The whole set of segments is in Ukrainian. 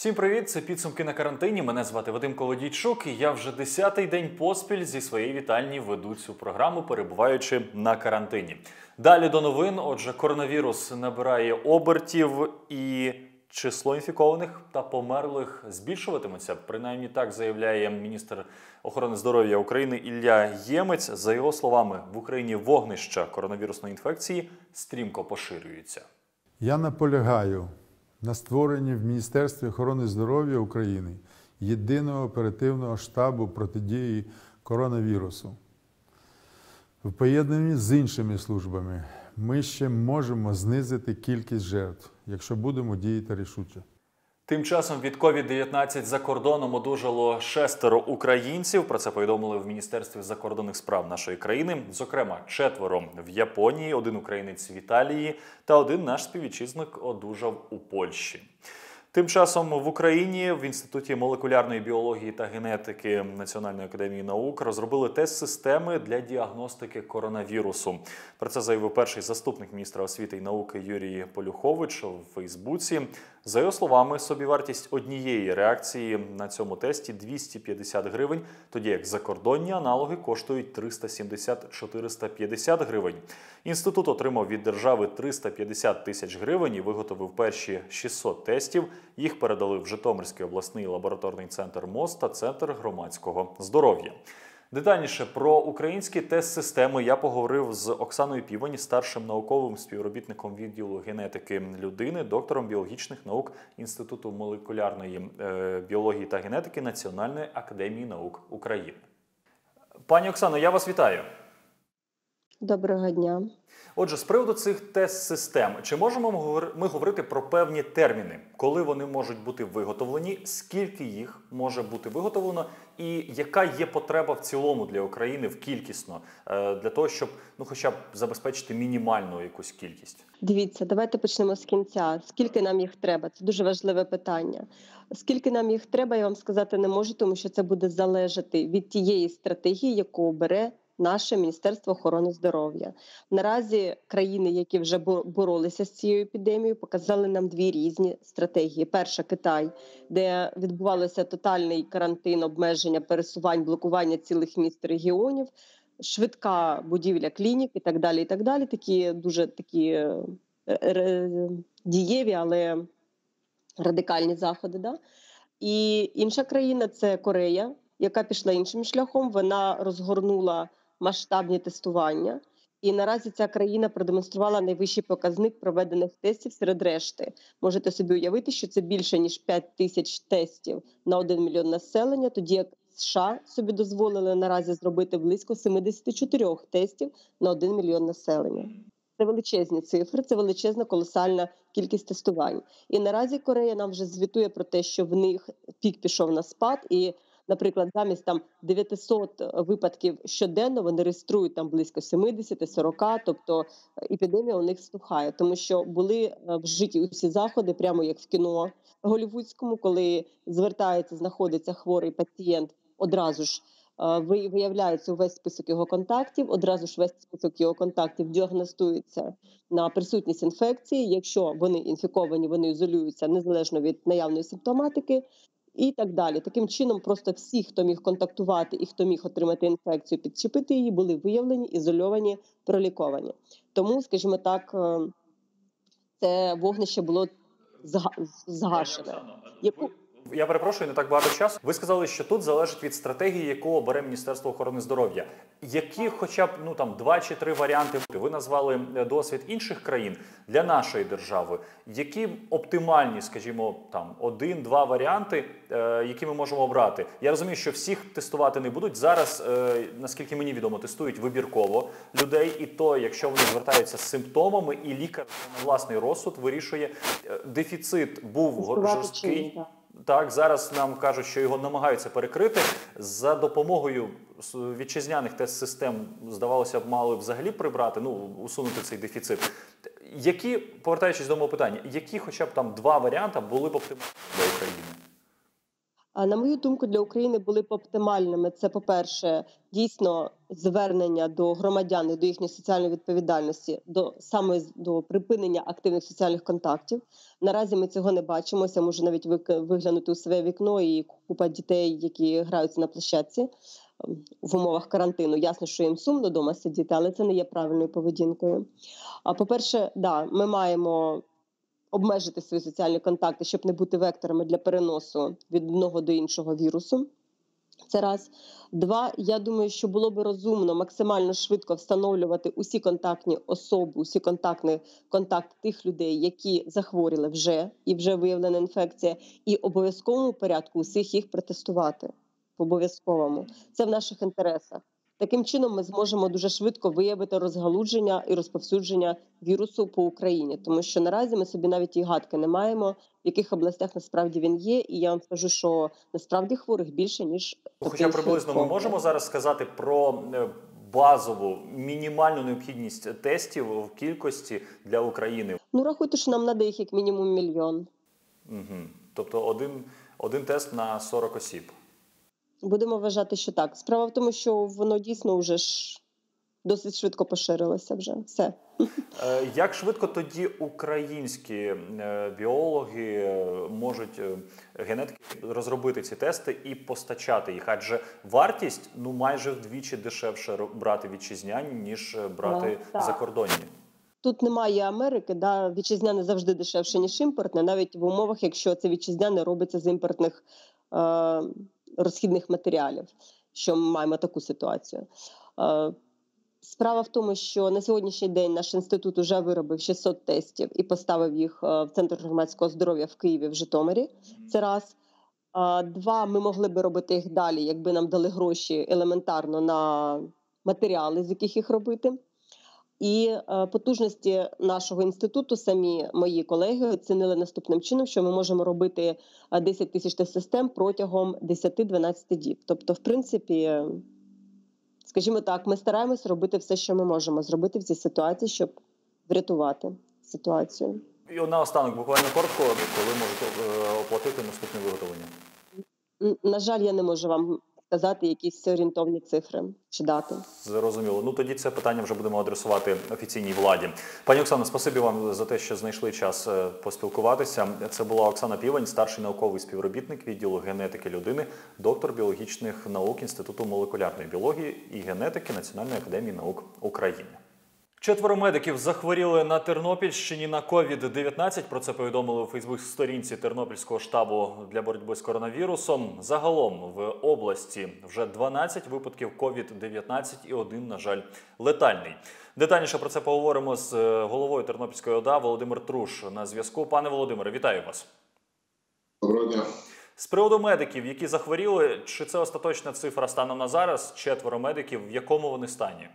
Всім привіт! Це «Підсумки на карантині». Мене звати Вадим Колодійчук і я вже 10-й день поспіль зі своєї вітальні веду цю програму, перебуваючи на карантині. Далі до новин. Отже, коронавірус набирає обертів і число інфікованих та померлих збільшуватиметься. Принаймні так заявляє міністр охорони здоров'я України Ілля Ємець. За його словами, в Україні вогнища коронавірусної інфекції стрімко поширюються. Я наполягаю на створенні в Міністерстві охорони здоров'я України єдиного оперативного штабу протидії коронавірусу. В поєднанні з іншими службами ми ще можемо знизити кількість жертв, якщо будемо діяти рішуче. Тим часом від COVID-19 за кордоном одужало 6 українців. Про це повідомили в Міністерстві закордонних справ нашої країни. Зокрема, 4 в Японії, 1 українець в Італії та 1 наш співвітчизник одужав у Польщі. Тим часом в Україні в Інституті молекулярної біології та генетики Національної академії наук розробили тест-системи для діагностики коронавірусу. Про це заявив перший заступник міністра освіти і науки Юрій Полюхович у Фейсбуці. За його словами, собівартість однієї реакції на цьому тесті 250 гривень, тоді як закордонні аналоги коштують 370-450 гривень. Інститут отримав від держави 350 тисяч гривень і виготовив перші 600 тестів. Їх передали в Житомирський обласний лабораторний центр МОЗ та Центр громадського здоров'я. Детальніше про українські тест-системи я поговорив з Оксаною Півань, старшим науковим співробітником відділу генетики людини, доктором біологічних наук Інституту молекулярної біології та генетики Національної академії наук України. Пані Оксано, я вас вітаю. Доброго дня. Отже, з приводу цих тест-систем, чи можемо ми говорити про певні терміни, коли вони можуть бути виготовлені, скільки їх може бути виготовлено і яка є потреба в цілому для України в кількісно, для того, щоб хоча б забезпечити мінімальну якусь кількість? Дивіться, давайте почнемо з кінця. Скільки нам їх треба? Це дуже важливе питання. Скільки нам їх треба, я вам сказати не можу, тому що це буде залежати від тієї стратегії, яку обере наше Міністерство охорони здоров'я. Наразі країни, які вже боролися з цією епідемією, показали нам 2 різні стратегії. Перша – Китай, де відбувався тотальний карантин, обмеження пересувань, блокування цілих міст, регіонів, швидка будівля клінік і так далі, і так далі. Такі дуже дієві, але радикальні заходи. Да? І інша країна – це Корея, яка пішла іншим шляхом. Вона розгорнула масштабні тестування. І наразі ця країна продемонструвала найвищий показник проведених тестів серед решти. Можете собі уявити, що це більше, ніж 5 тисяч тестів на 1 мільйон населення, тоді як США собі дозволили наразі зробити близько 74 тестів на 1 мільйон населення. Це величезні цифри, це величезна колосальна кількість тестувань. І наразі Корея нам вже звітує про те, що в них пік пішов на спад, і наприклад, замість 900 випадків щоденно вони реєструють близько 70-40, тобто епідемія у них стухає. Тому що були вжиті усі заходи, прямо як в кіно голлівудському, коли знаходиться хворий пацієнт, одразу ж виявляється увесь список його контактів, одразу ж весь список його контактів діагностується на присутність інфекції. Якщо вони інфіковані, вони ізолюються незалежно від наявної симптоматики, і так далі. Таким чином, просто всі, хто міг контактувати і хто міг отримати інфекцію, підчепити її, були виявлені, ізольовані, проліковані. Тому, скажімо так, це вогнище було згашене. Я перепрошую, не так багато часу. Ви сказали, що тут залежить від стратегії, яку обере Міністерство охорони здоров'я. Які хоча б 2 чи 3 варіанти, ви назвали досвід інших країн для нашої держави? Які оптимальні, скажімо, 1-2 варіанти, які ми можемо обрати? Я розумію, що всіх тестувати не будуть. Зараз, наскільки мені відомо, тестують вибірково людей. І то, якщо вони звертаються з симптомами, і лікар на власний розсуд вирішує. Дефіцит був жорсткий. Так, зараз нам кажуть, що його намагаються перекрити. За допомогою вітчизняних тест-систем, здавалося б, мали взагалі прибрати, усунути цей дефіцит. Які, повертаючись до мого питання, які хоча б 2 варіанти були б оптимальні для України? А на мою думку, для України були б оптимальними. Це, по-перше, дійсно звернення до громадян і до їхньої соціальної відповідальності, до припинення активних соціальних контактів. Наразі ми цього не бачимо. Я можу навіть виглянути у своє вікно і купа дітей, які граються на площадці в умовах карантину. Ясно, що їм сумно вдома сидіти, але це не є правильною поведінкою. А по-перше, ми маємо обмежити свої соціальні контакти, щоб не бути векторами для переносу від одного до іншого вірусу. Це раз. Два, я думаю, що було би розумно максимально швидко встановлювати усі контактні особи, усі контакти тих людей, які захворіли вже, і вже виявлена інфекція, і в обов'язковому порядку усіх їх протестувати. В обов'язковому. Це в наших інтересах. Таким чином ми зможемо дуже швидко виявити розгалудження і розповсюдження вірусу по Україні. Тому що наразі ми собі навіть і гадки не маємо, в яких областях насправді він є. І я вам скажу, що насправді хворих більше, ніж... Хоча приблизно ми можемо зараз сказати про базову, мінімальну необхідність тестів в кількості для України? Рахуйте, що нам треба їх як мінімум 1 мільйон. Угу. Тобто один тест на 40 осіб. Будемо вважати, що так. Справа в тому, що воно дійсно вже ж досить швидко поширилося вже. Все. Як швидко тоді українські біологи можуть, генетики, розробити ці тести і постачати їх? Адже вартість майже вдвічі дешевше брати вітчизняні, ніж брати закордонні. Тут немає Америки, вітчизняне завжди дешевше, ніж імпортне, навіть в умовах, якщо це вітчизняне робиться з імпортних розхідних матеріалів, що ми маємо таку ситуацію. Справа в тому, що на сьогоднішній день наш інститут вже виробив 600 тестів і поставив їх в Центр громадського здоров'я в Києві, в Житомирі. Це раз. Два, ми могли би робити їх далі, якби нам дали гроші елементарно на матеріали, з яких їх робити. І потужності нашого інституту самі мої колеги оцінили наступним чином, що ми можемо робити 10 тисяч тест-систем протягом 10-12 діб. Тобто, в принципі, скажімо так, ми стараємось робити все, що ми можемо зробити в цій ситуації, щоб врятувати ситуацію. І наостанок, буквально коротко, коли можете оплатити наступне виготовлення? На жаль, я не можу вам сказати якісь орієнтовні цифри чи дати. Зрозуміло. Тоді це питання вже будемо адресувати офіційній владі. Пані Оксано, спасибі вам за те, що знайшли час поспілкуватися. Це була Оксана Півень, старший науковий співробітник відділу генетики людини, доктор біологічних наук Інституту молекулярної біології і генетики Національної академії наук України. 4 медиків захворіли на Тернопільщині на COVID-19. Про це повідомили у Фейсбук-сторінці Тернопільського штабу для боротьби з коронавірусом. Загалом в області вже 12 випадків COVID-19 і 1, на жаль, летальний. Детальніше про це поговоримо з головою Тернопільської ОДА Володимир Труш на зв'язку. Пане Володимире, вітаю вас. Доброго дня. З приводу медиків, які захворіли, чи це остаточна цифра станом на зараз? 4 медиків, в якому вони стані?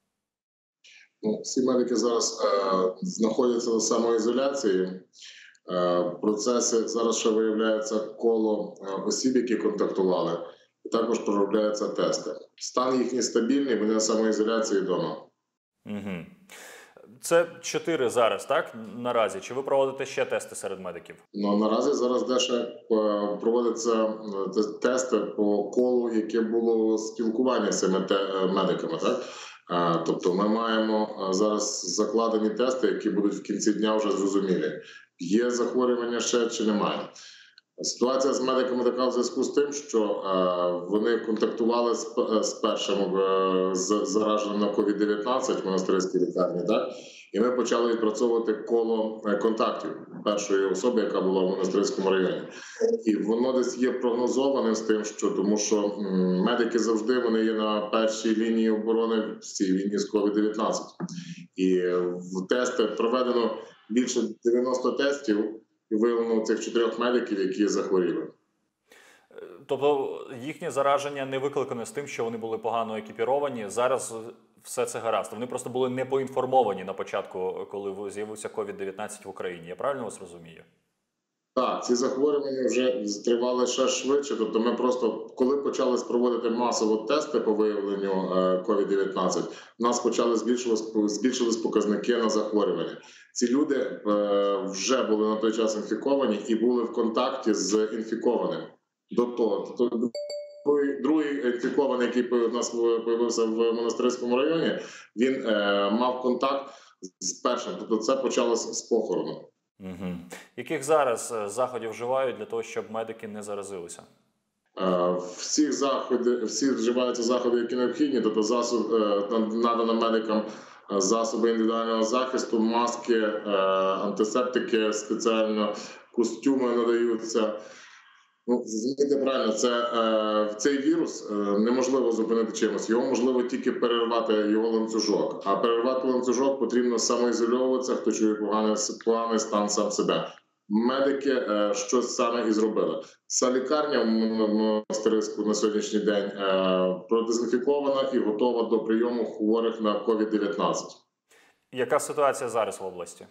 Всі медики зараз знаходяться на самоізоляції. В процесі зараз ще виявляється коло осіб, які контактували, і також проробляються тести. Стан їхній стабільний, вони на самоізоляції вдома. Угу. Це 4 зараз, так? Наразі. Чи ви проводите ще тести серед медиків? Наразі зараз дещо проводяться тести по колу, яке було спілкування з цими медиками, так? Тобто ми маємо зараз закладені тести, які будуть в кінці дня вже зрозумілі. Є захворювання ще чи немає. Ситуація з медиками така в зв'язку з тим, що вони контактували з першим зараженим на COVID-19 в монастирській лікарні, так? І ми почали відпрацьовувати коло контактів першої особи, яка була в монастирському районі. І воно десь є прогнозованим з тим, що тому що медики завжди вони є на першій лінії оборони в цій війні з COVID-19. І в тести проведено більше 90 тестів і виявлено цих 4 медиків, які захворіли. Тобто їхнє зараження не викликане з тим, що вони були погано екіпіровані. Зараз все це гаразд. Вони просто були не поінформовані на початку, коли з'явився COVID-19 в Україні. Я правильно вас розумію? Так, ці захворювання вже тривали ще швидше. Тобто ми просто, коли почали проводити масово тести по виявленню COVID-19, у нас почали збільшились показники на захворювання. Ці люди вже були на той час інфіковані і були в контакті з інфікованим. до того. Тобто другий інфікований, який у нас з'явився в Монастирському районі, він мав контакт з першим. Тобто це почалося з похорону. Угу. Яких зараз заходів вживають для того, щоб медики не заразилися? Всі вживаються заходи, які необхідні, тобто надано медикам засоби індивідуального захисту, маски, антисептики, спеціально костюми надаються. Ну, зрозумійте правильно, цей вірус неможливо зупинити чимось, його можливо тільки перервати його ланцюжок. А перервати ланцюжок потрібно самоізольовуватися, хто чує поганий стан сам себе. Медики щось саме і зробили. Ця лікарня в Монастирську на сьогоднішній день продезінфікована і готова до прийому хворих на COVID-19. Яка ситуація зараз в області?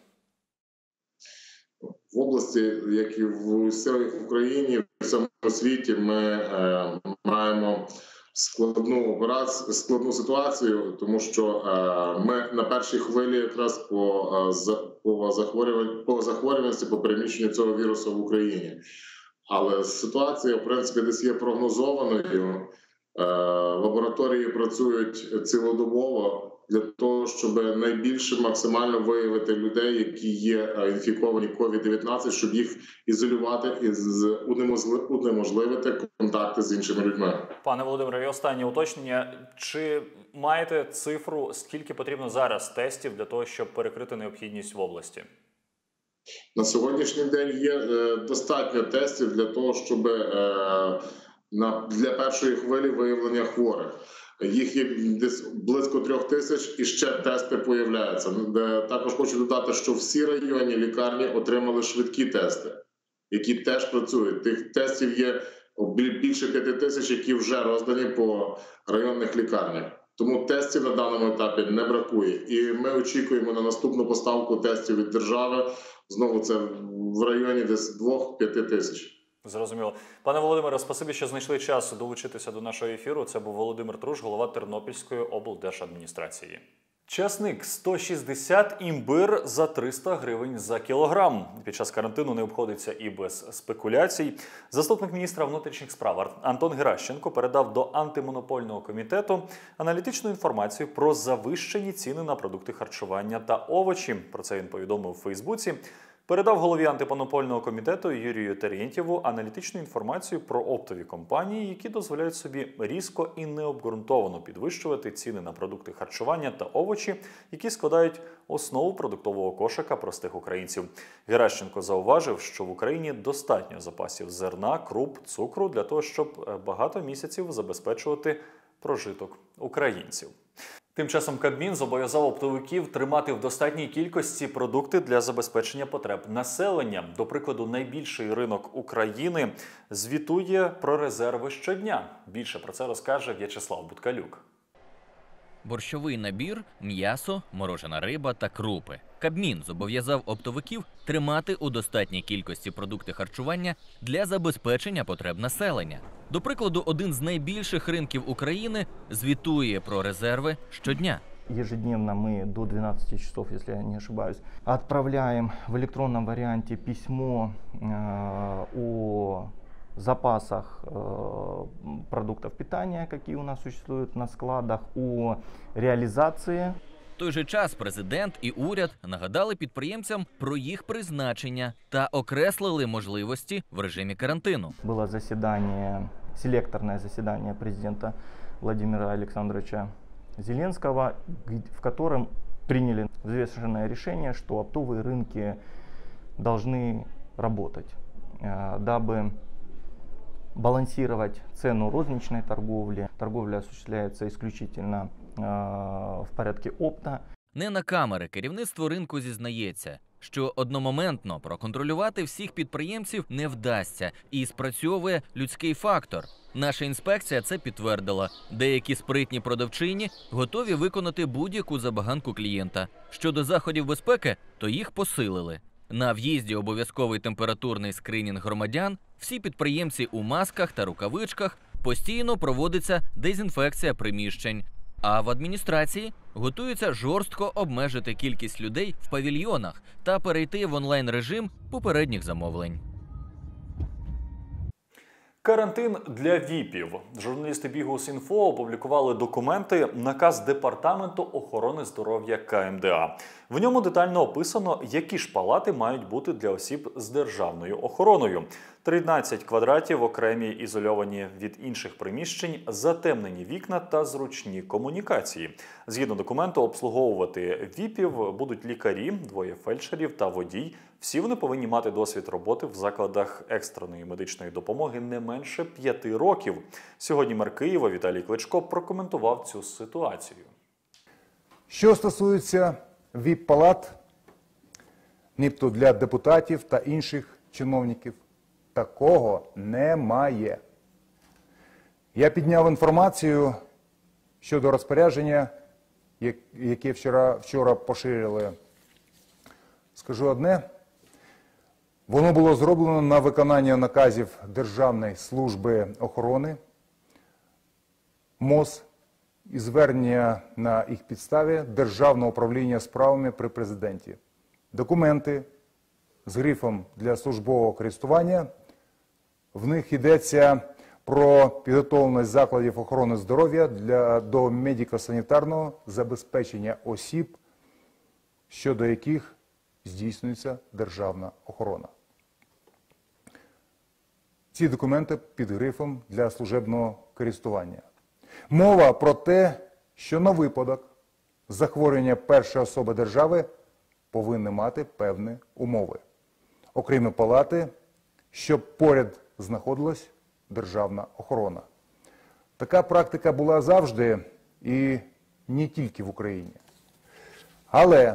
В області, як і в усій Україні, в всьому світі, ми маємо складну ситуацію, тому що ми на першій хвилі якраз по захворюваності, по переміщенню цього вірусу в Україні. Але ситуація, в принципі, десь є прогнозованою. Лабораторії працюють цілодобово для того, щоб найбільше максимально виявити людей, які є інфіковані COVID-19, щоб їх ізолювати і унеможливити контакти з іншими людьми. Пане Володимире, і останнє уточнення. Чи маєте цифру, скільки потрібно зараз тестів для того, щоб перекрити необхідність в області? На сьогоднішній день є достатньо тестів для того, щоб для першої хвилі виявлення хворих. Їх є десь близько 3000 і ще тести появляються. Також хочу додати, що всі районні лікарні отримали швидкі тести, які теж працюють. Тих тестів є більше 5000, які вже роздані по районних лікарнях. Тому тестів на даному етапі не бракує. І ми очікуємо на наступну поставку тестів від держави. Знову це в районі десь 2-5 тисяч. Зрозуміло. Пане Володимире, спасибі, що знайшли час долучитися до нашого ефіру. Це був Володимир Труш, голова Тернопільської облдержадміністрації. Часник 160, імбир за 300 гривень за кілограм. Під час карантину не обходиться і без спекуляцій. Заступник міністра внутрішніх справ Антон Геращенко передав до антимонопольного комітету аналітичну інформацію про завищені ціни на продукти харчування та овочі. Про це він повідомив у Фейсбуці. Передав голові антимонопольного комітету Юрію Терентьєву аналітичну інформацію про оптові компанії, які дозволяють собі різко і необґрунтовано підвищувати ціни на продукти харчування та овочі, які складають основу продуктового кошика простих українців. Геращенко зауважив, що в Україні достатньо запасів зерна, круп, цукру для того, щоб багато місяців забезпечувати прожиток українців. Тим часом Кабмін зобов'язав оптовиків тримати в достатній кількості продукти для забезпечення потреб населення. До прикладу, найбільший ринок України звітує про резерви щодня. Більше про це розкаже В'ячеслав Буткалюк. Борщовий набір, м'ясо, морожена риба та крупи. Кабмін зобов'язав оптовиків тримати у достатній кількості продукти харчування для забезпечення потреб населення. До прикладу, один з найбільших ринків України звітує про резерви щодня. Ежедневно мы до 12 часов, если я не ошибаюсь, отправляем в электронном варианте письмо о запасах продуктов питания, какие у нас существуют на складах, о реализации. В той же час президент і уряд нагадали підприємцям про їх призначення та окреслили можливості в режимі карантину. Было заседание, селекторное заседание президента Владимира Александровича Зеленского, в котором приняли взвешенное решение, что оптовые рынки должны работать, дабы балансировать цену розничной торговли. Торговля осуществляется исключительно в порядке опта. Не на камери керівництво ринку зізнається, що одномоментно проконтролювати всіх підприємців не вдасться і спрацьовує людський фактор. Наша інспекція це підтвердила. Деякі спритні продавчині готові виконати будь-яку забаганку клієнта. Щодо заходів безпеки, то їх посилили. На в'їзді обов'язковий температурний скринінг громадян, всі підприємці у масках та рукавичках, постійно проводиться дезінфекція приміщень. А в адміністрації готуються жорстко обмежити кількість людей в павільйонах та перейти в онлайн-режим попередніх замовлень. Карантин для ВІПів. Журналісти Bihus.info опублікували документи, наказ Департаменту охорони здоров'я КМДА. В ньому детально описано, які ж палати мають бути для осіб з державною охороною. 13 квадратів, окремі ізольовані від інших приміщень, затемнені вікна та зручні комунікації. Згідно документу, обслуговувати ВІПів будуть лікарі, 2 фельдшерів та водій. Всі вони повинні мати досвід роботи в закладах екстреної медичної допомоги не менше 5 років. Сьогодні мер Києва Віталій Кличко прокоментував цю ситуацію. Що стосується ВІП-палат, нібито для депутатів та інших чиновників, такого немає. Я підняв інформацію щодо розпорядження, яке вчора поширили. Скажу одне, воно було зроблено на виконання наказів Державної служби охорони, МОЗ, і звернення на їх підставі Державного управління справами при президенті. Документи з грифом для службового користування, в них йдеться про підготовленість закладів охорони здоров'я до медико-санітарного забезпечення осіб, щодо яких здійснюється державна охорона. Ці документи під грифом для служебного користування. Мова про те, що на випадок захворювання першої особи держави повинні мати певні умови. Окремі палати, щоб поряд знаходилась державна охорона. Така практика була завжди і не тільки в Україні. Але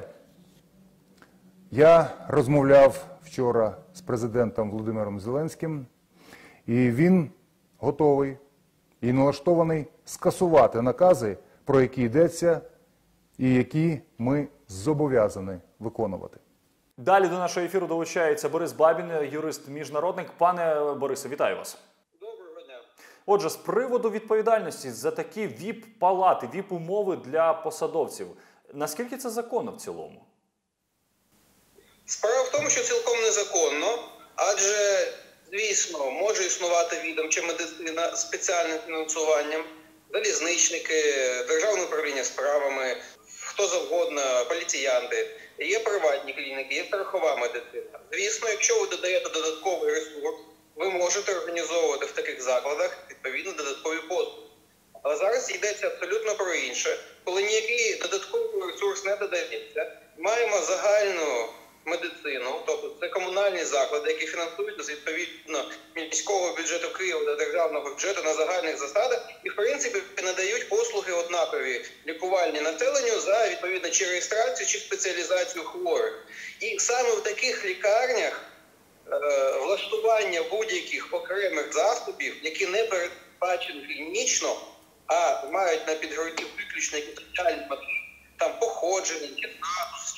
я розмовляв вчора з президентом Володимиром Зеленським, і він готовий і налаштований скасувати накази, про які йдеться, і які ми зобов'язані виконувати. Далі до нашого ефіру долучається Борис Бабін, юрист-міжнародник. Пане Борисе, вітаю вас. Доброго дня. Отже, з приводу відповідальності за такі ВІП-палати, ВІП-умови для посадовців, наскільки це законно в цілому? Справа в тому, що цілком незаконно, адже, звісно, може існувати відомча медицина з спеціальним фінансуванням, залізничники, Державне управління справами, хто завгодно, поліціянти. Є приватні клініки, є страхова медицина. Звісно, якщо ви додаєте додатковий ресурс, ви можете організовувати в таких закладах відповідно додаткові послуги. Але зараз йдеться абсолютно про інше. Коли ніякий додатковий ресурс не додається, маємо загальну медицину, тобто це комунальні заклади, які фінансуються з відповідно міського бюджету Києва до державного бюджету на загальних засадах і, в принципі, надають послуги однакові лікувальні населенню за, відповідно, чи реєстрацію, чи спеціалізацію хворих. І саме в таких лікарнях влаштування будь-яких окремих засобів, які не передбачені клінічно, а мають на підґрунті виключно соціальні мотиви, там походження, чи статус,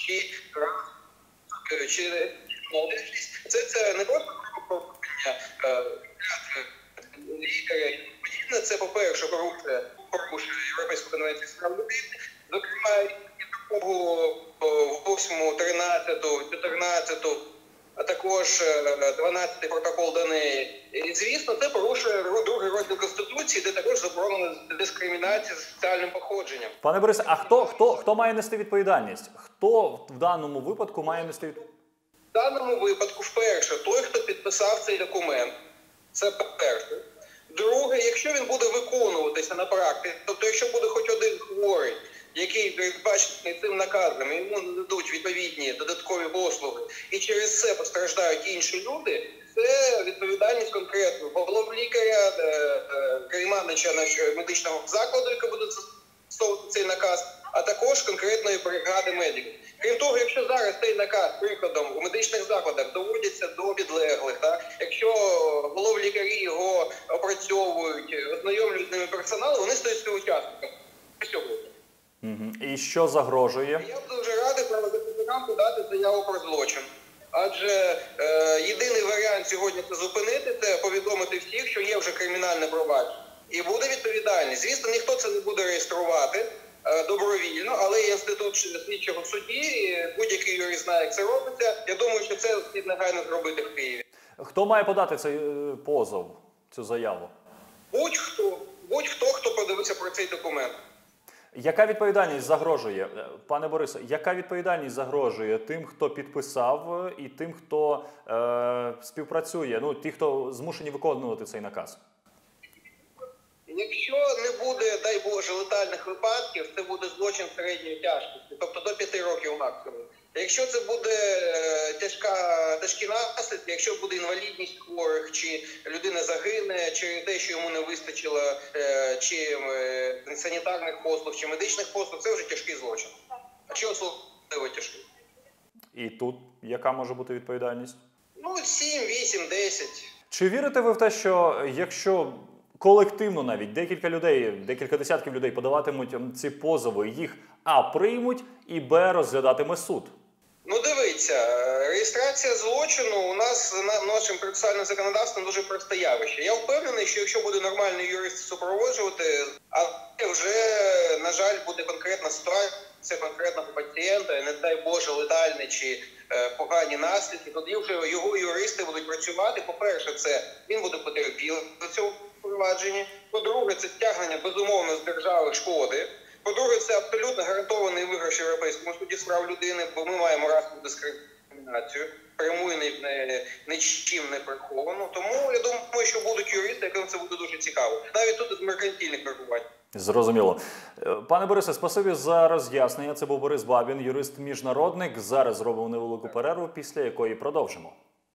чи належність, це не просто порушення лікаря і подібне, це, по-перше, порушує Європейську конвенцію з прав людини, зокрема, і такого 8, 13, 14, а також 12 протокол до неї. І, звісно, це порушує другий розділ Конституції, де також заборонена дискримінація з соціальним походженням. Пане Борисе, а хто має нести відповідальність? Хто в даному випадку має нести відповідальність? В даному випадку, вперше, той, хто підписав цей документ, це перше. Друге, якщо він буде виконуватися на практиці, тобто якщо буде хоч один хворий, який передбачений цим наказом, йому нададуть відповідні додаткові послуги, і через це постраждають інші люди, це відповідальність конкретно головного лікаря, керівника медичного закладу, який буде застосовувати цей наказ, а також конкретної бригади медиків. Крім того, якщо зараз цей наказ, прикладом, у медичних закладах доводяться до підлеглих, так? Якщо головні лікарі його опрацьовують, ознайомлюють з ними персоналу, вони стають співучасниками сьогодні. І що загрожує? Я б дуже радий правозахисникам подати заяву про злочин. Адже єдиний варіант сьогодні це зупинити, це повідомити всіх, що є вже кримінальне провадження. І буде відповідальність. Звісно, ніхто це не буде реєструвати добровільно, але є інститут слідчого судді, будь-який юрист знає, як це робиться. Я думаю, що це слід негайно зробити в Києві. Хто має подати цей позов? цю заяву? Будь-хто, хто подивився про цей документ. Яка відповідальність загрожує, пане Борисе, яка відповідальність загрожує тим, хто підписав, і тим, хто співпрацює, ну, ті, хто змушені виконувати цей наказ? Якщо не буде, дай Боже, летальних випадків, це буде злочин середньої тяжкості, тобто до 5 років максимум. Якщо це буде тяжкі наслідки, якщо буде інвалідність хворих, чи людина загине, чи те, що йому не вистачило чи санітарних послуг, чи медичних послуг, це вже тяжкий злочин. А чи особливо тяжкий? І тут яка може бути відповідальність? Ну, 7, 8, 10. Чи вірите ви в те, що якщо колективно навіть декілька десятків людей подаватимуть ці позови, їх А приймуть і Б розглядатиме суд? Ну, дивіться, реєстрація злочину у нас нашим процесуальним законодавством дуже просте явище. Я впевнений, що якщо буде нормальний юрист супроводжувати, а вже, на жаль, буде конкретна ситуація, конкретного пацієнта, не дай Боже, летальні чи погані наслідки, тоді вже його юристи будуть працювати. По-перше, це він буде потерпілим до цього провадження. По-друге, це стягнення, безумовно, з держави шкоди. По-друге, це абсолютно гарантований виграш в Європейському суді з прав людини, бо ми маємо расову дискримінацію, пряму і нічим не приховану. Тому я думаю, що будуть юристи, яким це буде дуже цікаво. Навіть тут з меркантильних рахувань. Зрозуміло. Пане Борисе, спасибі за роз'яснення. Це був Борис Бабін, юрист-міжнародник. Зараз зробимо невелику перерву, після якої продовжимо.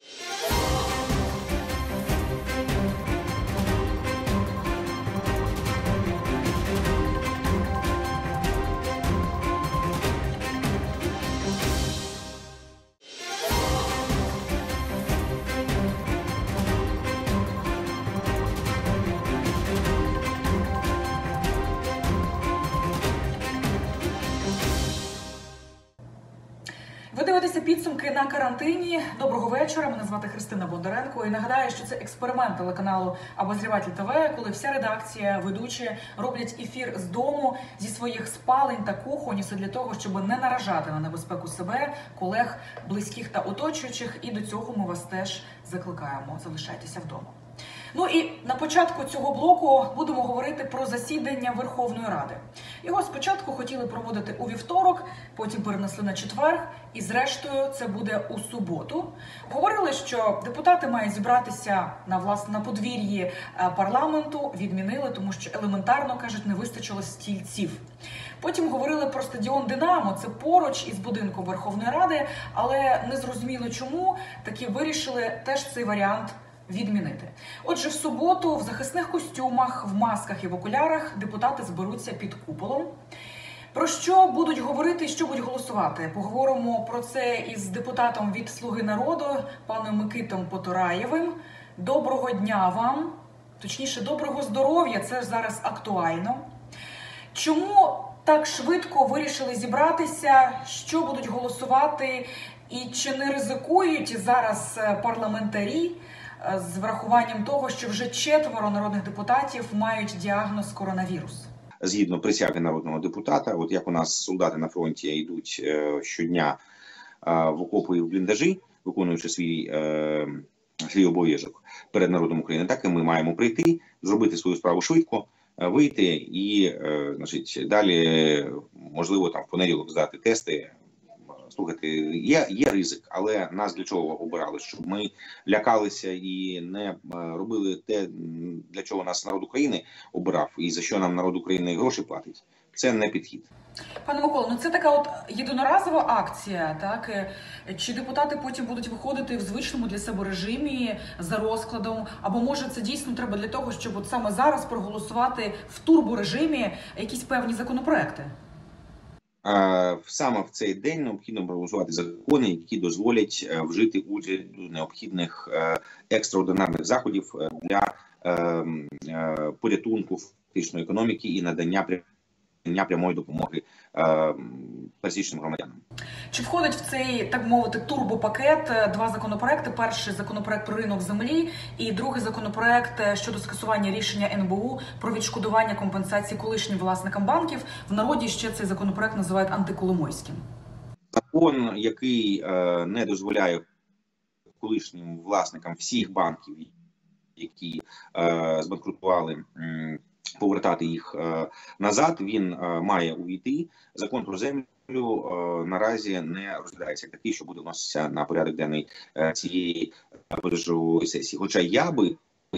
Ви дивитеся підсумки на карантині. Доброго вечора. Мене звати Христина Бондаренко. І нагадаю, що це експеримент телеканалу «Обозріватель ТВ», коли вся редакція, ведучі роблять ефір з дому, зі своїх спалень та кухонь. Все для того, щоб не наражати на небезпеку себе, колег, близьких та оточуючих. І до цього ми вас теж закликаємо. Залишайтеся вдома. Ну і на початку цього блоку будемо говорити про засідання Верховної Ради. Його спочатку хотіли проводити у вівторок, потім перенесли на четвер, і зрештою це буде у суботу. Говорили, що депутати мають зібратися на подвір'ї парламенту, відмінили, тому що елементарно, кажуть, не вистачило стільців. Потім говорили про стадіон «Динамо», це поруч із будинком Верховної Ради, але не зрозуміло чому, таки вирішили теж цей варіант відмінити. Отже, в суботу в захисних костюмах, в масках і в окулярах депутати зберуться під куполом. Про що будуть говорити і що будуть голосувати? Поговоримо про це із депутатом від «Слуги народу» паном Микитом Потураєвим. Доброго дня вам, точніше, доброго здоров'я, це ж зараз актуально. Чому так швидко вирішили зібратися, що будуть голосувати і чи не ризикують зараз парламентарі з врахуванням того, що вже 4 народних депутатів мають діагноз коронавірус? Згідно присяги народного депутата, от як у нас солдати на фронті йдуть щодня в окопи і в бліндажі, виконуючи свій обов'язок перед народом України, так і ми маємо прийти, зробити свою справу швидко, вийти і, далі, можливо, там в понеділок здати тести. Слухайте, є ризик, але нас для чого обирали? Щоб ми лякалися і не робили те, для чого нас народ України обирав, і за що нам народ України гроші платить. Це не підхід. Пане Миколо, ну це така от єдиноразова акція, так? Чи депутати потім будуть виходити в звичному для себе режимі за розкладом? Або може це дійсно треба для того, щоб от саме зараз проголосувати в турборежимі якісь певні законопроекти? Саме в цей день необхідно проголосувати закони, які дозволять вжити уряду необхідних екстраординарних заходів для порятунку фактичної економіки і надання прямої допомоги пересічним громадянам. Чи входить в цей, так мовити, турбопакет 2 законопроекти? Перший законопроект про ринок землі і другий законопроект щодо скасування рішення НБУ про відшкодування компенсації колишнім власникам банків. В народі ще цей законопроект називають антиколомойським. Закон, який не дозволяє колишнім власникам всіх банків, які збанкрутували, повертати їх назад. Він має увійти. Закон про землю наразі не розглядається як такий, що буде вноситися на порядок денний цієї позачергової сесії. Хоча я би,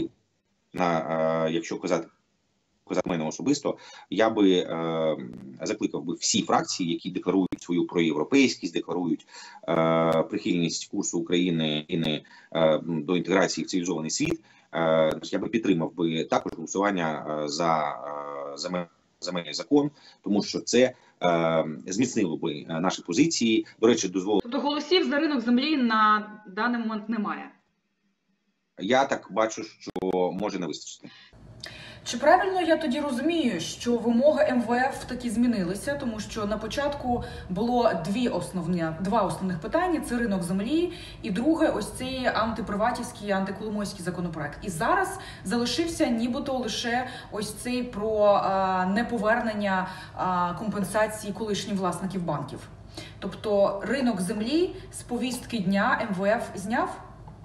якщо казати мене особисто, я би закликав би всі фракції, які декларують свою проєвропейськість, декларують прихильність курсу України до інтеграції в цивілізований світ, я би підтримав би також голосування за земельний закон, тому що це зміцнило би наші позиції. До речі, дозволило. Тобто голосів за ринок землі на даний момент немає? Я так бачу, що може не вистачити. Чи правильно я тоді розумію, що вимоги МВФ таки змінилися, тому що на початку було два основних питання – це ринок землі, і друге – ось цей антиприватівський, антиколомойський законопроект. І зараз залишився нібито лише ось цей про неповернення компенсації колишніх власників банків. Тобто ринок землі з повістки дня МВФ зняв?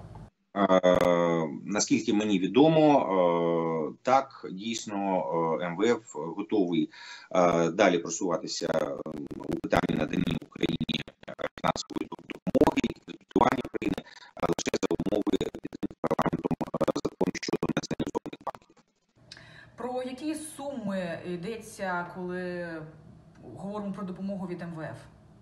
Наскільки мені відомо, так, дійсно, МВФ готовий далі просуватися у питанні надання Україні фінансової допомоги і кредитування України, лише за умови підтримки парламентом закону щодо націоналізованих банків. Про які суми йдеться, коли говоримо про допомогу від МВФ?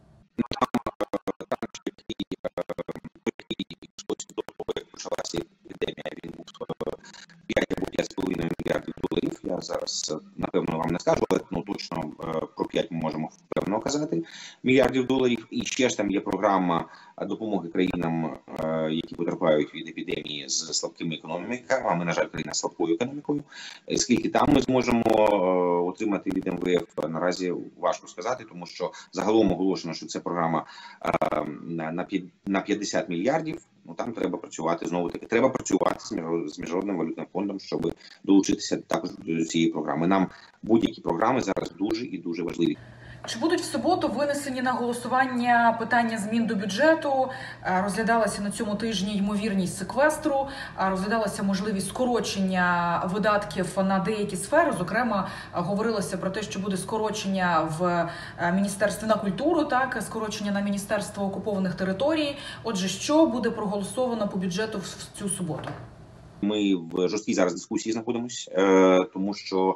Почалася епідемія, він був 5 або 5,5 мільярдів доларів. Я зараз, напевно, вам не скажу, але точно про 5 ми можемо впевнено казати мільярдів доларів. І ще ж там є програма допомоги країнам, які потерпають від епідемії з слабкими економіками, а ми, на жаль, країна з слабкою економікою. Скільки там ми зможемо отримати від МВФ, наразі важко сказати, тому що загалом оголошено, що це програма на 50 мільярдів. Там треба працювати, знову-таки, треба працювати з Міжнародним валютним фондом, щоб долучитися також до цієї програми. Нам будь-які програми зараз дуже і дуже важливі. Чи будуть в суботу винесені на голосування питання змін до бюджету? Розглядалася на цьому тижні ймовірність секвестру, розглядалася можливість скорочення видатків на деякі сфери. Зокрема, говорилося про те, що буде скорочення в Міністерстві на культуру, так, скорочення на Міністерство окупованих територій. Отже, що буде проголосовано по бюджету в цю суботу? Ми в жорсткій зараз дискусії знаходимося, тому що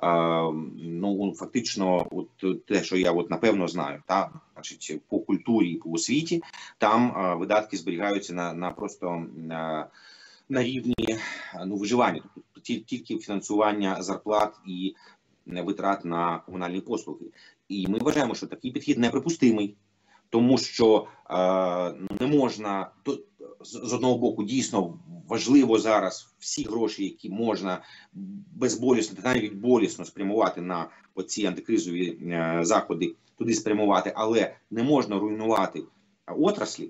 фактично, те, що я напевно знаю, значить, по культурі, по освіті, там видатки зберігаються на просто на рівні виживання, тобто тільки фінансування зарплат і витрат на комунальні послуги. І ми вважаємо, що такий підхід неприпустимий, тому що не можна, з одного боку, дійсно важливо зараз всі гроші, які можна безболісно, навіть болісно спрямувати на оці антикризові заходи, туди спрямувати, але не можна руйнувати отраслі,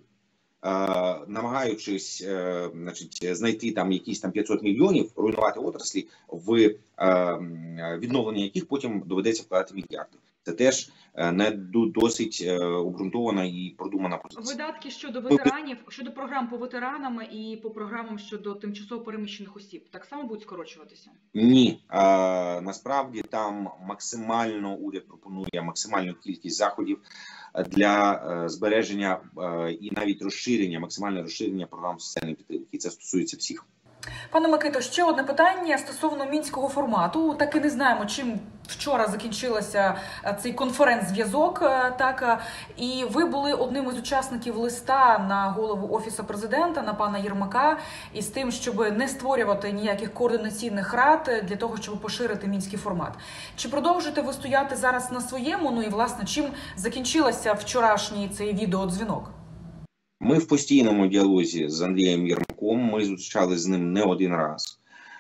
намагаючись знайти там якісь 500 мільйонів, руйнувати отраслі, в відновлення яких потім доведеться вкладати мільярди. Це теж не досить обґрунтована і продумана позиція. Видатки щодо ветеранів, щодо програм по ветеранам і по програмам щодо тимчасово переміщених осіб, так само будуть скорочуватися? Ні. Насправді там максимально уряд пропонує максимальну кількість заходів для збереження і навіть розширення, максимальне розширення програм соціальної підтримки. І це стосується всіх. Пане Микито, ще одне питання стосовно мінського формату. Так і не знаємо, чим вчора закінчився цей конференц-зв'язок. І ви були одним із учасників листа на голову Офісу Президента, на пана Єрмака, із тим, щоб не створювати ніяких координаційних рад для того, щоб поширити мінський формат. Чи продовжуєте ви стояти зараз на своєму? І, власне, чим закінчився вчорашній цей відеодзвінок? Ми в постійному діалозі з Андрієм Єрмаком, ми зустрічалися з ним не один раз.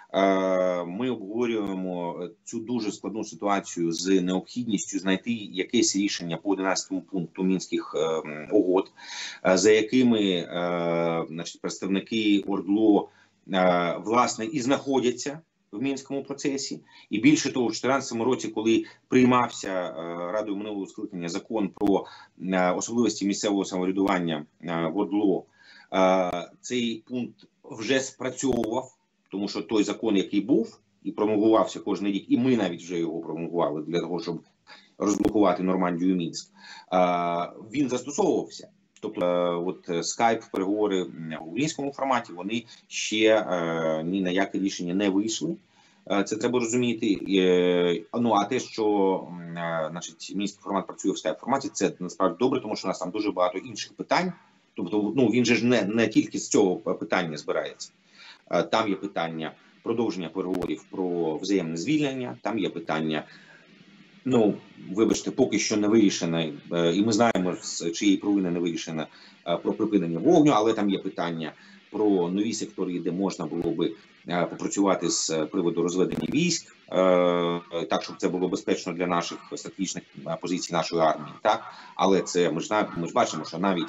Ми обговорюємо цю дуже складну ситуацію з необхідністю знайти якесь рішення по 11-му пункту Мінських угод, за якими представники ОРДЛО власне і знаходяться в Мінському процесі. І більше того, в 2014 році, коли приймався Радою минулого скликання закон про особливості місцевого самоврядування в ОРДЛО, цей пункт вже спрацьовував. тому що той закон, який був і промовувався кожен рік, і ми навіть вже його промовували для того, щоб розблокувати Нормандію, Мінськ, він застосовувався. Тобто, от скайп, переговори в українському форматі, вони ще ні на яке рішення не вийшли. Це треба розуміти. Ну, а те, що значить, мінський формат працює в скайп-форматі, це насправді добре, тому що у нас там дуже багато інших питань. Тобто, ну, він же ж не тільки з цього питання збирається. Там є питання продовження переговорів про взаємне звільнення, там є питання, ну, вибачте, поки що не вирішено, і ми знаємо, з чиєї провини не вирішено, про припинення вогню, але там є питання про нові сектори, де можна було би попрацювати з приводу розведення військ, так, щоб це було безпечно для наших стратегічних позицій нашої армії. Так? Але це ми ж бачимо, що навіть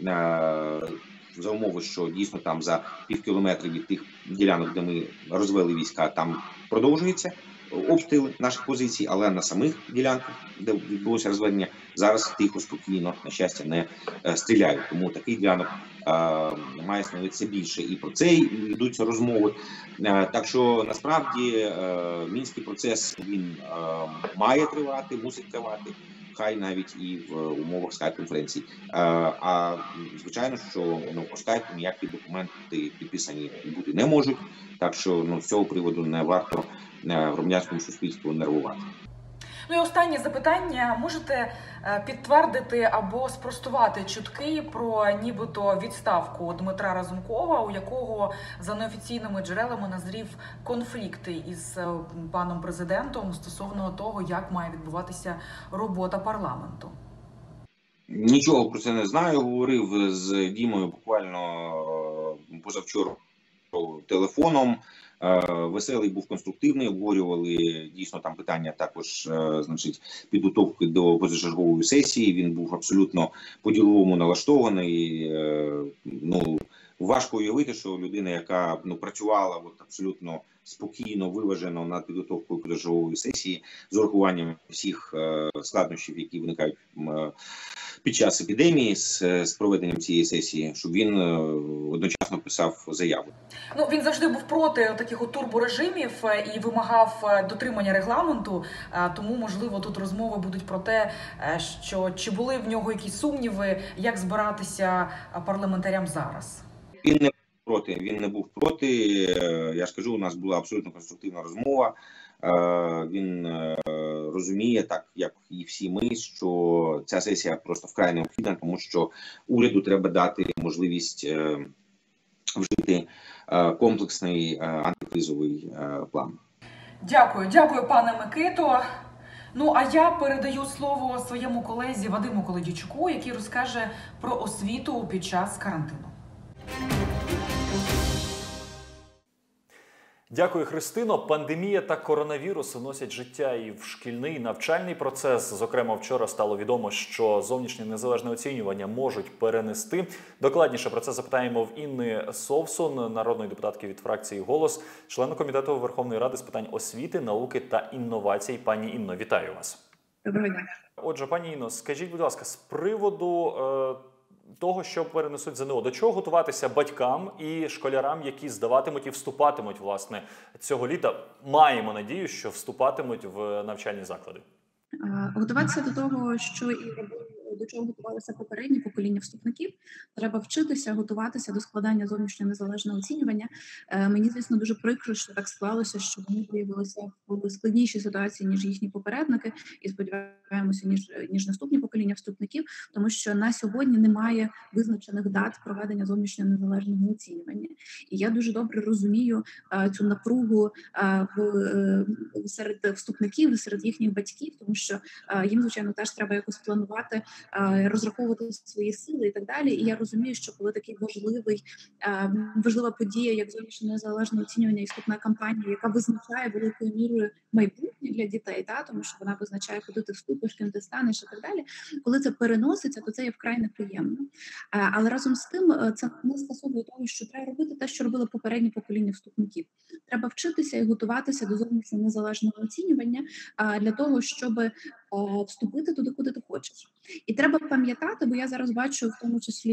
за умови, що дійсно там за пів кілометра від тих ділянок, де ми розвели війська, там продовжується обстріли наших позицій, але на самих ділянках, де відбулося розведення, зараз тихо, спокійно, на щастя, не стріляють. Тому такий ділянок має становитися більше. І про це йдуться розмови. Так що, насправді, мінський процес, він має тривати, мусить тривати, хай навіть і в умовах скайп-конференцій. А звичайно, що по скайпу ніякі документи підписані бути не можуть, так що з цього приводу не варто громадянському суспільству нервувати. Ну і останнє запитання. Можете підтвердити або спростувати чутки про нібито відставку Дмитра Разумкова, у якого за неофіційними джерелами назрів конфлікти із паном президентом стосовно того, як має відбуватися робота парламенту? Нічого про це не знаю. Говорив з Дімою буквально позавчора телефоном. Веселий був, конструктивний, обговорювали дійсно там питання також, значить, підготовки до позачергової сесії. Він був абсолютно по-діловому налаштований. Ну, важко уявити, що людина, яка працювала абсолютно спокійно, виважено над підготовкою позачергової сесії з урахуванням всіх складнощів, які виникають під час епідемії з проведенням цієї сесії, щоб він одночасно писав заяву. Ну, він завжди був проти таких турборежимів і вимагав дотримання регламенту, тому, можливо, тут розмови будуть про те, що чи були в нього якісь сумніви, як збиратися парламентарям зараз. Він не був проти. Я ж кажу, у нас була абсолютно конструктивна розмова. Він розуміє, так як і всі ми, що ця сесія просто вкрай необхідна, тому що уряду треба дати можливість вжити комплексний антикризовий план. Дякую, пане Микито. Ну, а я передаю слово своєму колезі Вадиму Колодійчуку, який розкаже про освіту під час карантину. Дякую, Христино. Пандемія та коронавірус носять життя і в шкільний, і навчальний процес. Зокрема, вчора стало відомо, що зовнішнє незалежне оцінювання можуть перенести. Докладніше про це запитаємо в Інни Совсун, народної депутатки від фракції «Голос», члена Комітету Верховної Ради з питань освіти, науки та інновацій. Пані Інно, вітаю вас. Доброго дня. Отже, пані Інно, скажіть, будь ласка, з приводу того, що перенесуть ЗНО, до чого готуватися батькам і школярам, які здаватимуть і вступатимуть, власне, цього літа? Маємо надію, що вступатимуть в навчальні заклади. Готуватися до того, що і до чого готувалися попередні покоління вступників. Треба вчитися, готуватися до складання зовнішнього незалежного оцінювання. Мені, звісно, дуже прикро, що так склалося, що вони виявилися в складнішій ситуації, ніж їхні попередники, і сподіваємося, ніж наступні покоління вступників, тому що на сьогодні немає визначених дат проведення зовнішнього незалежного оцінювання. І я дуже добре розумію цю напругу серед вступників, серед їхніх батьків, тому що їм, звичайно, теж треба якось планувати, розраховувати свої сили і так далі. І я розумію, що коли такий важлива подія, як зовнішнє незалежне оцінювання і вступна кампанія, яка визначає великою мірою майбутнє для дітей, тому що вона визначає, куди ти вступиш, ким ти станеш і так далі. Коли це переноситься, то це є вкрай неприємно. Але разом з тим це не скасовує того, що треба робити те, що робили попередні покоління вступників. Треба вчитися і готуватися до зовнішнього незалежного оцінювання для того, щоб вступити туди, куди ти хочеш. І треба пам'ятати, бо я зараз бачу, в тому числі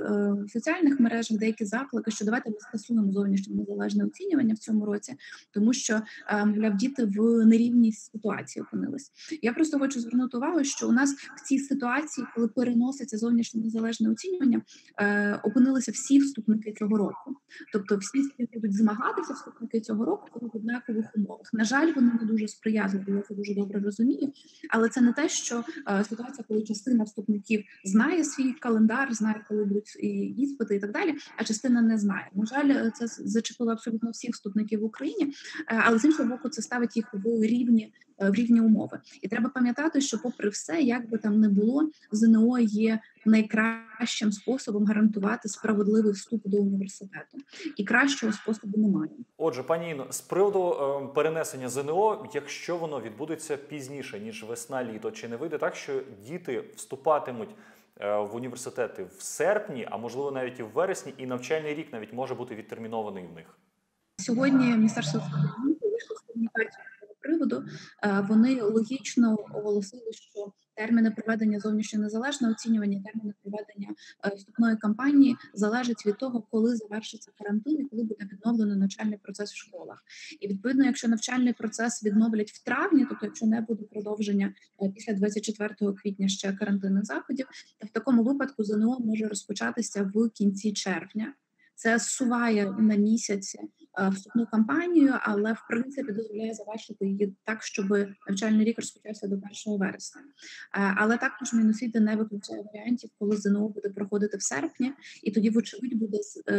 в соціальних мережах, деякі заклики, що давайте ми скасуємо зовнішнє незалежне оцінювання в цьому році, тому що, мовляв, діти в нерівній ситуації опинились. Я просто хочу звернути увагу, що у нас в цій ситуації, коли переноситься зовнішнє незалежне оцінювання, опинилися всі вступники цього року. Тобто всі будуть змагатися вступники цього року в однакових умовах. На жаль, вони не дуже сприятливі, я це дуже добре розумію, але це не те, що ситуація, коли частина вступників знає свій календар, знає, коли будуть іспити і так далі, а частина не знає. На жаль, це зачепило абсолютно всіх вступників в Україні, але з іншого боку, це ставить їх в рівні умови. І треба пам'ятати, що попри все, як би там не було, ЗНО є найкращим способом гарантувати справедливий вступ до університету. І кращого способу немає. Отже, пані Інно, з приводу перенесення ЗНО, якщо воно відбудеться пізніше, ніж весна-літо, чи не вийде так, що діти вступатимуть в університети в серпні, а можливо навіть і в вересні, і навчальний рік навіть може бути відтермінований в них? Сьогодні Міністерство освіти вийшло з комунікацією з цього приводу. Вони логічно оголосили, що терміни проведення зовнішнього незалежного оцінювання, терміни проведення вступної кампанії залежать від того, коли завершиться карантин і коли буде відновлено навчальний процес в школах. І відповідно, якщо навчальний процес відновлять в травні, тобто якщо не буде продовження після 24 квітня ще карантинних заходів, то в такому випадку ЗНО може розпочатися в кінці червня. Це зсуває на місяць вступну кампанію, але в принципі дозволяє завершити її так, щоб навчальний рік розпочався до 1 вересня. Але також Міносвіти не виключає варіантів, коли ЗНО буде проходити в серпні, і тоді, вочевидь, буде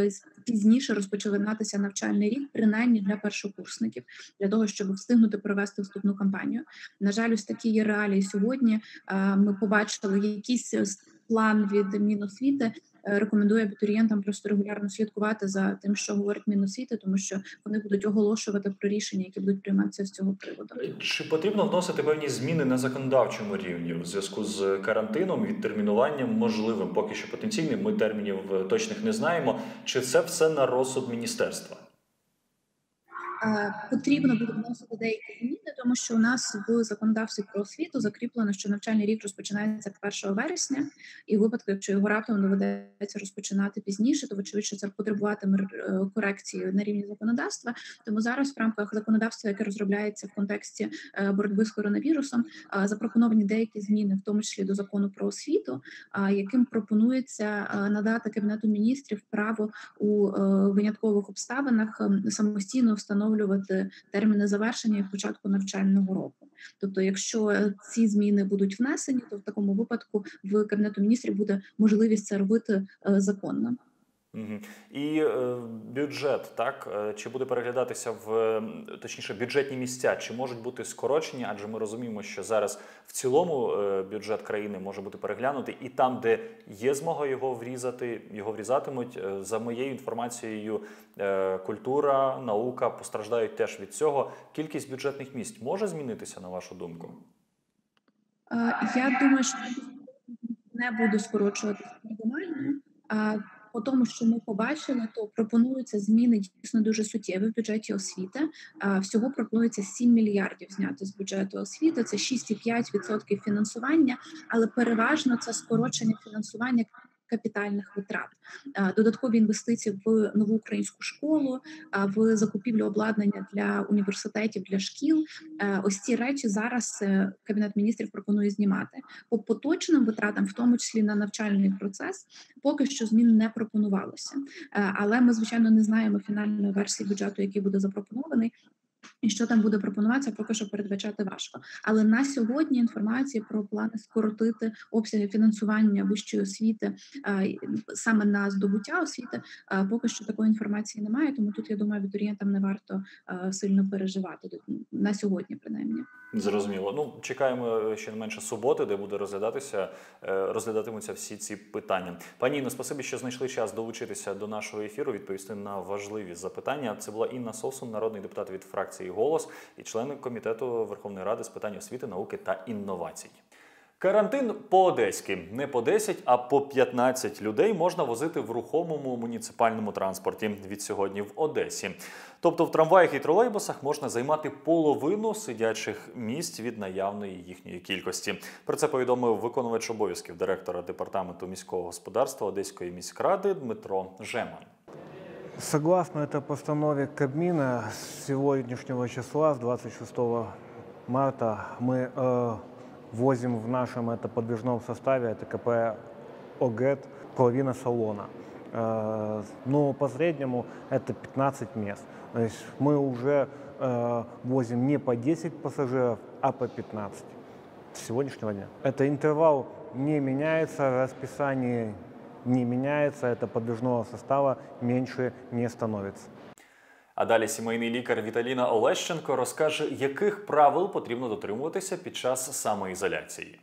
пізніше розпочинатися навчальний рік, принаймні для першокурсників, для того, щоб встигнути провести вступну кампанію. На жаль, ось такі є реалії сьогодні. Ми побачили якийсь план від Міносвіти, рекомендую абітурієнтам просто регулярно слідкувати за тим, що говорить Міносвіти, тому що вони будуть оголошувати про рішення, які будуть прийматися з цього приводу. Чи потрібно вносити певні зміни на законодавчому рівні в зв'язку з карантином, відтермінуванням можливим? Поки що потенційним, ми термінів точних не знаємо. Чи це все на розсуд міністерства? Потрібно буде вносити деякі зміни, тому що у нас в законодавстві про освіту закріплено, що навчальний рік розпочинається 1 вересня, і в випадку, якщо його раптом доведеться розпочинати пізніше, то вочевидь, що це потребуватиме корекції на рівні законодавства. Тому зараз в рамках законодавства, яке розробляється в контексті боротьби з коронавірусом, запропоновані деякі зміни, в тому числі до закону про освіту, яким пропонується надати Кабінету міністрів право у виняткових обставинах самостійно встановлювати терміни завершення і початку навчального року. Тобто, якщо ці зміни будуть внесені, то в такому випадку в Кабінету міністрів буде можливість це робити законно. І бюджет, так? Чи буде переглядатися точніше, бюджетні місця, чи можуть бути скорочені? Адже ми розуміємо, що зараз в цілому бюджет країни може бути переглянутий, і там, де є змога його врізатимуть. За моєю інформацією, культура, наука постраждають теж від цього. Кількість бюджетних місць може змінитися, на вашу думку? Я думаю, що не буде скорочуватися регіонально. По тому, що ми побачили, то пропонуються зміни дійсно дуже суттєві в бюджеті освіти. Всього пропонується 7 мільярдів зняти з бюджету освіти, це 6,5% фінансування, але переважно це скорочення фінансування капітальних витрат, додаткові інвестиції в нову українську школу, в закупівлю обладнання для університетів, для шкіл. Ось ці речі зараз Кабінет міністрів пропонує знімати. По поточним витратам, в тому числі на навчальний процес, поки що змін не пропонувалося. Але ми, звичайно, не знаємо фінальної версії бюджету, який буде запропонований. І що там буде пропонуватися, поки що передбачати важко. Але на сьогодні інформації про плани скоротити обсяги фінансування вищої освіти саме на здобуття освіти, поки що такої інформації немає. Тому тут, я думаю, абітурієнтам не варто сильно переживати на сьогодні, принаймні. Зрозуміло. Ну, чекаємо ще не менше суботи, де буде розглядатимуться всі ці питання. Пані Інно, спасибі, що знайшли час долучитися до нашого ефіру, відповісти на важливі запитання. Це була Інна Совсун, народний депутат від фракції «Голос» і член Комітету Верховної Ради з питань освіти, науки та інновацій. Карантин по-одеськи. Не по 10, а по 15 людей можна возити в рухомому муніципальному транспорті від сьогодні в Одесі. Тобто в трамваях і тролейбусах можна займати половину сидячих місць від наявної їхньої кількості. Про це повідомив виконувач обов'язків директора Департаменту міського господарства Одеської міськради Дмитро Жеман. Согласно этой постанове Кабмина, с сегодняшнего числа, с 26 марта, мы возим в нашем подвижном составе, это КП ОГЭТ, половина салона. Но по среднему это 15 мест. То есть мы уже возим не по 10 пассажиров, а по 15 с сегодняшнего дня. Это интервал не меняется, расписание не меняется, это подвижного состава меньше не становится. А далі сімейний лікар Віталіна Олещенко розкаже, яких правил потрібно дотримуватися під час самоізоляції.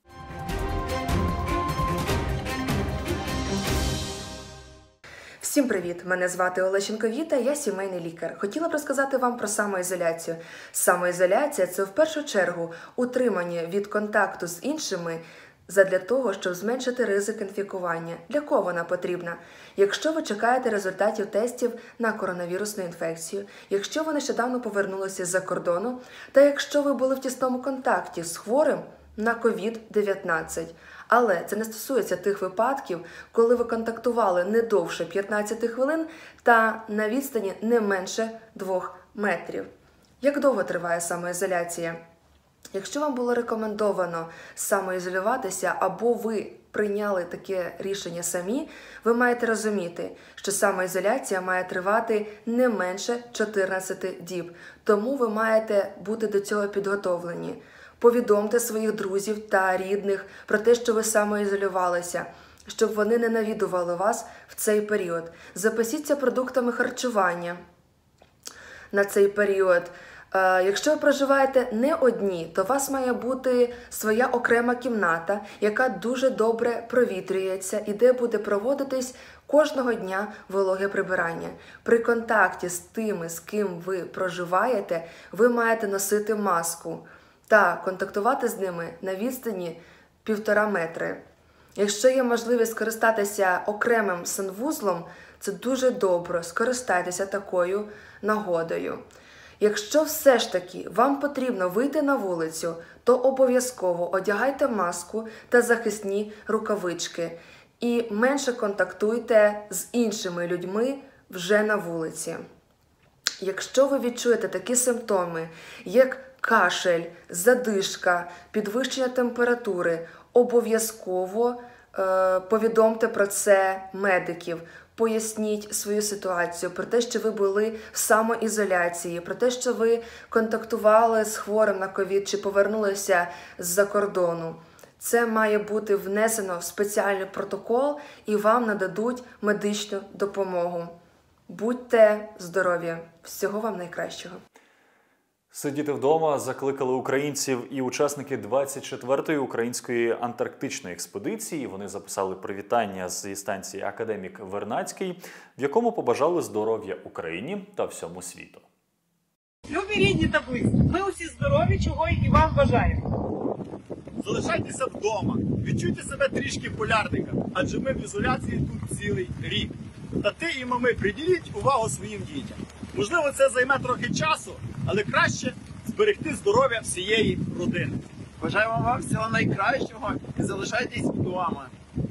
Всім привіт! Мене звати Олещенко Віта, я сімейний лікар. Хотіла б розказати вам про самоізоляцію. Самоізоляція – це в першу чергу утримання від контакту з іншими задля того, щоб зменшити ризик інфікування. Для кого вона потрібна? Якщо ви чекаєте результатів тестів на коронавірусну інфекцію, якщо ви нещодавно повернулися з-за кордону, та якщо ви були в тісному контакті з хворим на COVID-19. Але це не стосується тих випадків, коли ви контактували не довше 15 хвилин та на відстані не менше 2 метрів. Як довго триває самоізоляція? Якщо вам було рекомендовано самоізолюватися або ви прийняли таке рішення самі, ви маєте розуміти, що самоізоляція має тривати не менше 14 діб. Тому ви маєте бути до цього підготовлені. Повідомте своїх друзів та рідних про те, що ви самоізолювалися, щоб вони не навідували вас в цей період. Запасіться продуктами харчування на цей період. Якщо ви проживаєте не одні, то у вас має бути своя окрема кімната, яка дуже добре провітрюється і де буде проводитись кожного дня вологе прибирання. При контакті з тими, з ким ви проживаєте, ви маєте носити маску та контактувати з ними на відстані 1,5 метри. Якщо є можливість скористатися окремим санвузлом, це дуже добре, скористайтеся такою нагодою. Якщо все ж таки вам потрібно вийти на вулицю, то обов'язково одягайте маску та захисні рукавички і менше контактуйте з іншими людьми вже на вулиці. Якщо ви відчуєте такі симптоми, як кашель, задишка, підвищення температури, обов'язково повідомте про це медиків. Поясніть свою ситуацію, про те, що ви були в самоізоляції, про те, що ви контактували з хворим на ковід чи повернулися з-за кордону. Це має бути внесено в спеціальний протокол і вам нададуть медичну допомогу. Будьте здорові! Всього вам найкращого! Сидіти вдома закликали українців і учасники 24-ї української антарктичної експедиції. Вони записали привітання зі станції «Академік Вернадський», в якому побажали здоров'я Україні та всьому світу. Любі рідні та близькі, ми усі здорові, чого і вам бажаємо. Залишайтеся вдома, відчуйте себе трішки полярниками, адже ми в ізоляції тут цілий рік. Тати і мами, приділіть увагу своїм дітям. Можливо, це займе трохи часу, але краще зберегти здоров'я всієї родини. Бажаємо вам всього найкращого і залишайтесь вдома.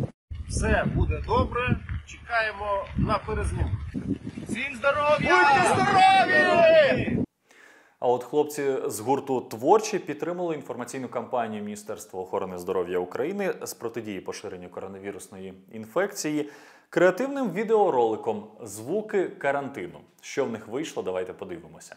Все буде добре, чекаємо на перезвон. Всім здоров'я! Будьте здорові! А от хлопці з гурту «Творчі» підтримали інформаційну кампанію Міністерства охорони здоров'я України з протидії поширенню коронавірусної інфекції креативним відеороликом «Звуки карантину». Що в них вийшло, давайте подивимося.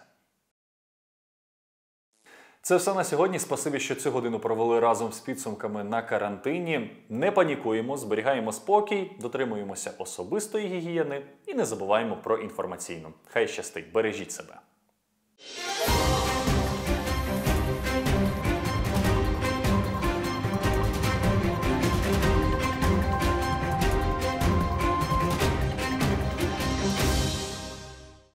Це все на сьогодні. Спасибі, що цю годину провели разом з підсумками на карантині. Не панікуємо, зберігаємо спокій, дотримуємося особистої гігієни і не забуваємо про інформаційну. Хай щастить, бережіть себе.